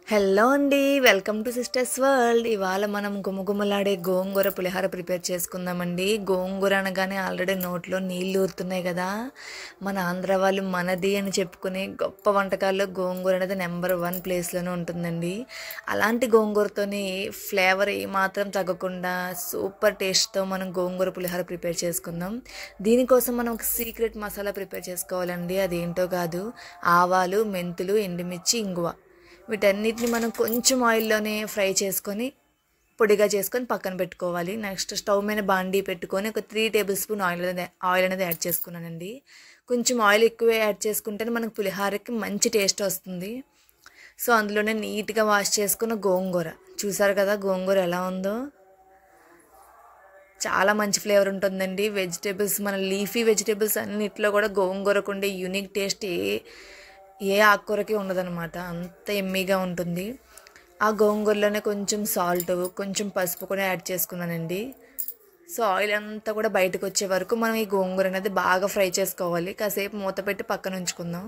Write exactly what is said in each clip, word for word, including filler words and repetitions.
Hello అండి, welcome to sisters world. ఇవాళ మనం గుమగుమలాడే గోంగూర పులిహార ప్రిపేర్ చేసుకుందామండి. గోంగూర అనగానే ఆల్రెడీ నోట్లో నీళ్ళు ఊరుతున్నాయి కదా. మన ఆంధ్ర వాళ్ళు మనది అని చెప్పుకునే గొప్ప వంటకాల్లో గోంగూర అనేది నెంబర్ వన్ ప్లేస్లోనే ఉంటుందండి. అలాంటి గోంగూరతోని ఫ్లేవర్ ఏమాత్రం తగ్గకుండా సూపర్ టేస్ట్తో మనం గోంగూర పులిహార ప్రిపేర్ చేసుకుందాం. దీనికోసం మనం ఒక సీక్రెట్ మసాలా ప్రిపేర్ చేసుకోవాలండి. అదేంటో కాదు, ఆవాలు, మెంతులు, ఎండుమిర్చి, ఇంగువ, వీటన్నిటిని మనం కొంచెం ఆయిల్లోనే ఫ్రై చేసుకొని పొడిగా చేసుకొని పక్కన పెట్టుకోవాలి. నెక్స్ట్ స్టవ్ మీద బాండీ పెట్టుకొని ఒక త్రీ టేబుల్ స్పూన్ ఆయిల్ అనేది ఆయిల్ అనేది యాడ్ చేసుకున్నానండి. కొంచెం ఆయిల్ ఎక్కువ యాడ్ చేసుకుంటేనే మనకు పులిహారకి మంచి టేస్ట్ వస్తుంది. సో అందులోనే నీట్గా వాష్ చేసుకున్న గోంగూర చూసారు కదా, గోంగూర ఎలా ఉందో. చాలా మంచి ఫ్లేవర్ ఉంటుందండి. వెజిటేబుల్స్, మన లీఫీ వెజిటేబుల్స్ అన్నిట్లో కూడా గోంగూరకు ఉండే యూనిక్ టేస్ట్ ఏ ఏ ఆకుకూరకి ఉండదన్నమాట. అంత ఎమ్మీగా ఉంటుంది. ఆ గోంగూరలోనే కొంచెం సాల్ట్, కొంచెం పసుపు కూడా యాడ్ చేసుకున్నానండి. సో ఆయిల్ అంతా కూడా బయటకు వచ్చే వరకు మనం ఈ గోంగూర అనేది బాగా ఫ్రై చేసుకోవాలి. కాసేపు మూత పెట్టి పక్కన ఉంచుకుందాం.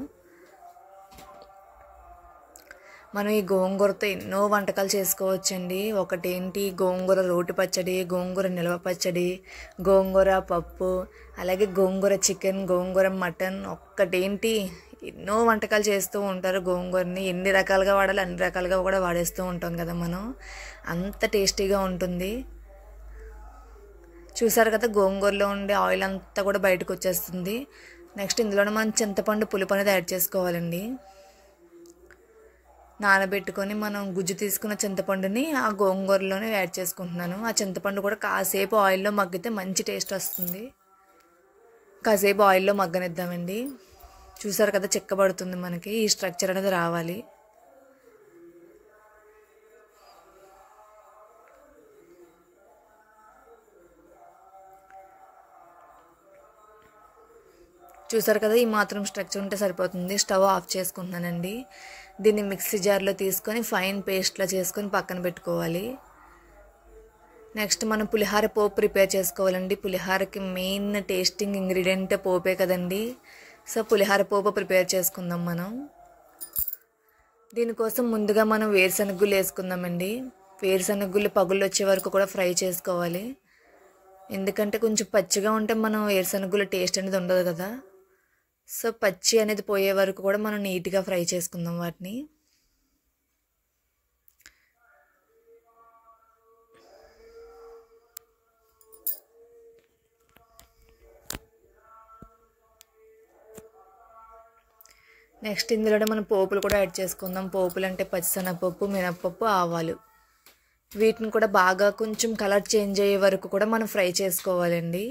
మనం ఈ గోంగూరతో ఎన్నో వంటకాలు చేసుకోవచ్చండి. ఒకటేంటి, గోంగూర రోటి పచ్చడి, గోంగూర నిల్వ పచ్చడి, గోంగూర పప్పు, అలాగే గోంగూర చికెన్, గోంగూర మటన్. ఒక్కటేంటి, ఎన్నో వంటకాలు చేస్తూ ఉంటారు. గోంగూరని ఎన్ని రకాలుగా వాడాలి అన్ని రకాలుగా కూడా వాడేస్తూ ఉంటాం కదా మనం. అంత టేస్టీగా ఉంటుంది. చూసారు కదా, గోంగూరలో ఉండే ఆయిల్ అంతా కూడా బయటకు వచ్చేస్తుంది. నెక్స్ట్ ఇందులోనే మనం చింతపండు పులుపు అనేది యాడ్ చేసుకోవాలండి. నానబెట్టుకొని మనం గుజ్జు తీసుకున్న చింతపండుని ఆ గోంగూరలోనే యాడ్ చేసుకుంటున్నాను. ఆ చింతపండు కూడా కాసేపు ఆయిల్లో మగ్గితే మంచి టేస్ట్ వస్తుంది. కాసేపు ఆయిల్లో మగ్గనిద్దామండి. చూసారు కదా, చిక్కబడుతుంది. మనకి ఈ స్ట్రక్చర్ అనేది రావాలి. చూసారు కదా, ఈ మాత్రం స్ట్రక్చర్ ఉంటే సరిపోతుంది. స్టవ్ ఆఫ్ చేసుకుంటున్నానండి. దీన్ని మిక్సీ జార్లో తీసుకొని ఫైన్ పేస్ట్లో చేసుకొని పక్కన పెట్టుకోవాలి. నెక్స్ట్ మనం పులిహార పోపు ప్రిపేర్ చేసుకోవాలండి. పులిహారకి మెయిన్ టేస్టింగ్ ఇంగ్రీడియంట్ పోపే కదండి. సో పులిహార పోపు ప్రిపేర్ చేసుకుందాం మనం. దీనికోసం ముందుగా మనం వేరుశనగుళ్ళు వేసుకుందామండి. వేరుశనగుళ్ళు పగుళ్ళు వచ్చే వరకు కూడా ఫ్రై చేసుకోవాలి. ఎందుకంటే కొంచెం పచ్చిగా ఉంటే మనం వేరుశనగుళ్ళు టేస్ట్ అనేది ఉండదు కదా. సో పచ్చి అనేది పోయే వరకు కూడా మనం నీట్గా ఫ్రై చేసుకుందాం వాటిని. నెక్స్ట్ ఇందులోనే మనం పోపులు కూడా యాడ్ చేసుకుందాం. పోపులు అంటే పచ్చిశనగపప్పు, మినప్పప్పు, ఆవాలు. వీటిని కూడా బాగా కొంచెం కలర్ చేంజ్ అయ్యే వరకు కూడా మనం ఫ్రై చేసుకోవాలండి.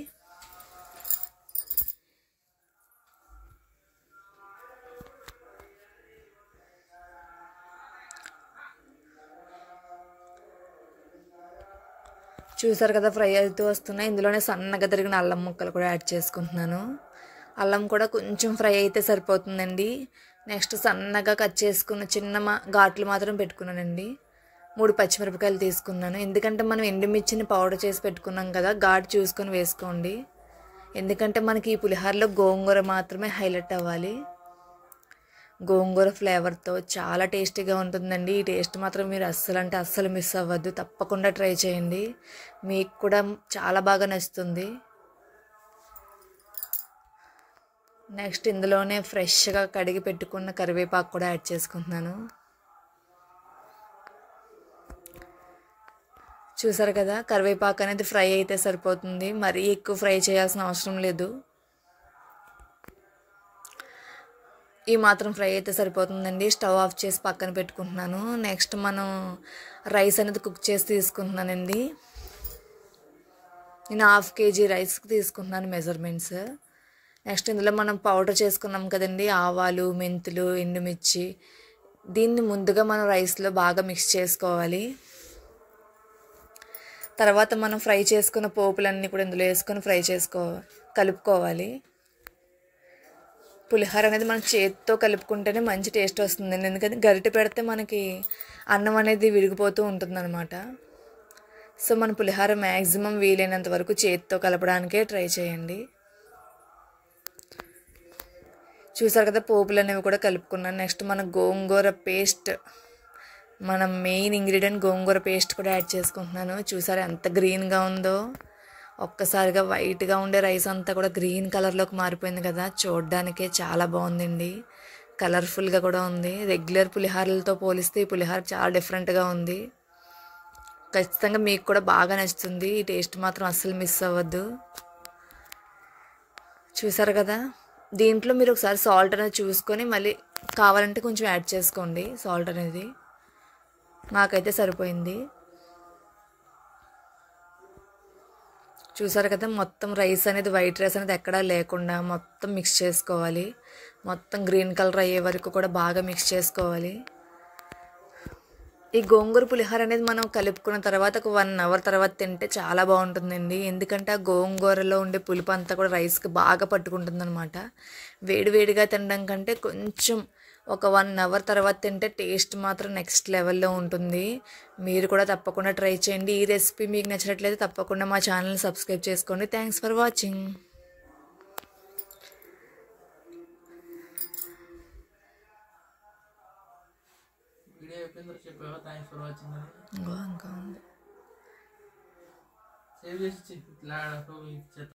చూసారు కదా, ఫ్రై అవుతూ వస్తున్నాయి. ఇందులోనే సన్నగా తరిగిన అల్లం ముక్కలు కూడా యాడ్ చేసుకుంటున్నాను. అల్లం కూడా కొంచెం ఫ్రై అయితే సరిపోతుందండి. నెక్స్ట్ సన్నగా కట్ చేసుకున్న చిన్న మా ఘాట్లు మాత్రం పెట్టుకున్నానండి. మూడు పచ్చిమిరపకాయలు తీసుకున్నాను. ఎందుకంటే మనం ఎండుమిర్చిని పౌడర్ చేసి పెట్టుకున్నాం కదా, ఘాటు చూసుకొని వేసుకోండి. ఎందుకంటే మనకి ఈ పులిహోరలో గోంగూర మాత్రమే హైలైట్ అవ్వాలి. గోంగూర ఫ్లేవర్తో చాలా టేస్టీగా ఉంటుందండి. ఈ టేస్ట్ మాత్రం మీరు అస్సలు అంటే అస్సలు మిస్ అవ్వద్దు. తప్పకుండా ట్రై చేయండి, మీకు కూడా చాలా బాగా నచ్చుతుంది. నెక్స్ట్ ఇందులోనే ఫ్రెష్గా కడిగి పెట్టుకున్న కరివేపాకు కూడా యాడ్ చేసుకుంటున్నాను. చూసారు కదా, కరివేపాకు అనేది ఫ్రై అయితే సరిపోతుంది. మరీ ఎక్కువ ఫ్రై చేయాల్సిన అవసరం లేదు. ఈ మాత్రం ఫ్రై అయితే సరిపోతుందండి. స్టవ్ ఆఫ్ చేసి పక్కన పెట్టుకుంటున్నాను. నెక్స్ట్ మనం రైస్ అనేది కుక్ చేసి తీసుకుంటున్నానండి. నేను హాఫ్ కేజీ రైస్కి తీసుకుంటున్నాను మెజర్మెంట్స్. నెక్స్ట్ ఇందులో మనం పౌడర్ చేసుకున్నాం కదండి, ఆవాలు, మెంతులు, ఎండుమిర్చి. దీన్ని ముందుగా మనం రైస్లో బాగా మిక్స్ చేసుకోవాలి. తర్వాత మనం ఫ్రై చేసుకున్న పోపులన్నీ కూడా ఇందులో వేసుకొని ఫ్రై చేసుకో కలుపుకోవాలి. పులిహోర అనేది మనం చేతితో కలుపుకుంటేనే మంచి టేస్ట్ వస్తుందండి. ఎందుకంటే గరిటె పెడితే మనకి అన్నం అనేది విరిగిపోతూ ఉంటుందన్నమాట. సో మన పులిహోర మ్యాక్సిమం వీలైనంత వరకు చేతితో కలపడానికే ట్రై చేయండి. చూసారు కదా, పోపులు అనేవి కూడా కలుపుకున్నాను. నెక్స్ట్ మన గోంగూర పేస్ట్ మనం మెయిన్ ఇంగ్రీడియంట్ గోంగూర పేస్ట్ కూడా యాడ్ చేసుకుంటున్నాను. చూసారా ఎంత గ్రీన్గా ఉందో. ఒక్కసారిగా వైట్గా ఉండే రైస్ అంతా కూడా గ్రీన్ కలర్లోకి మారిపోయింది కదా, చూడడానికే చాలా బాగుందండి. కలర్ఫుల్గా కూడా ఉంది. రెగ్యులర్ పులిహారలతో పోలిస్తే ఈ పులిహార చాలా డిఫరెంట్గా ఉంది. ఖచ్చితంగా మీకు కూడా బాగా నచ్చుతుంది. ఈ టేస్ట్ మాత్రం అస్సలు మిస్ అవ్వద్దు. చూసారు కదా, దీంట్లో మీరు ఒకసారి సాల్ట్ అనేది చూసుకొని మళ్ళీ కావాలంటే కొంచెం యాడ్ చేసుకోండి. సాల్ట్ అనేది నాకైతే సరిపోయింది. చూసారు కదా, మొత్తం రైస్ అనేది వైట్ రైస్ అనేది ఎక్కడా లేకుండా మొత్తం మిక్స్ చేసుకోవాలి. మొత్తం గ్రీన్ కలర్ అయ్యే వరకు కూడా బాగా మిక్స్ చేసుకోవాలి. ఈ గోంగూర పులిహోర అనేది మనం కలుపుకున్న తర్వాత ఒక వన్ అవర్ తర్వాత తింటే చాలా బాగుంటుందండి. ఎందుకంటే ఆ గోంగూరలో ఉండే పులుపు అంతా కూడా రైస్కి బాగా పట్టుకుంటుంది అనమాట. వేడివేడిగా తినడం కంటే కొంచెం ఒక వన్ అవర్ తర్వాత తింటే టేస్ట్ మాత్రం నెక్స్ట్ లెవెల్లో ఉంటుంది. మీరు కూడా తప్పకుండా ట్రై చేయండి. ఈ రెసిపీ మీకు నచ్చినట్లయితే తప్పకుండా మా ఛానల్ని సబ్స్క్రైబ్ చేసుకోండి. Thanks for watching. వీడియో అయిపోయిందో చెప్పావా థ్యాంక్స్ ఫర్ వాచింగ్ అని? ఇంకా ఇంకా ఉంది. సేవ్ చేసి ఇట్లా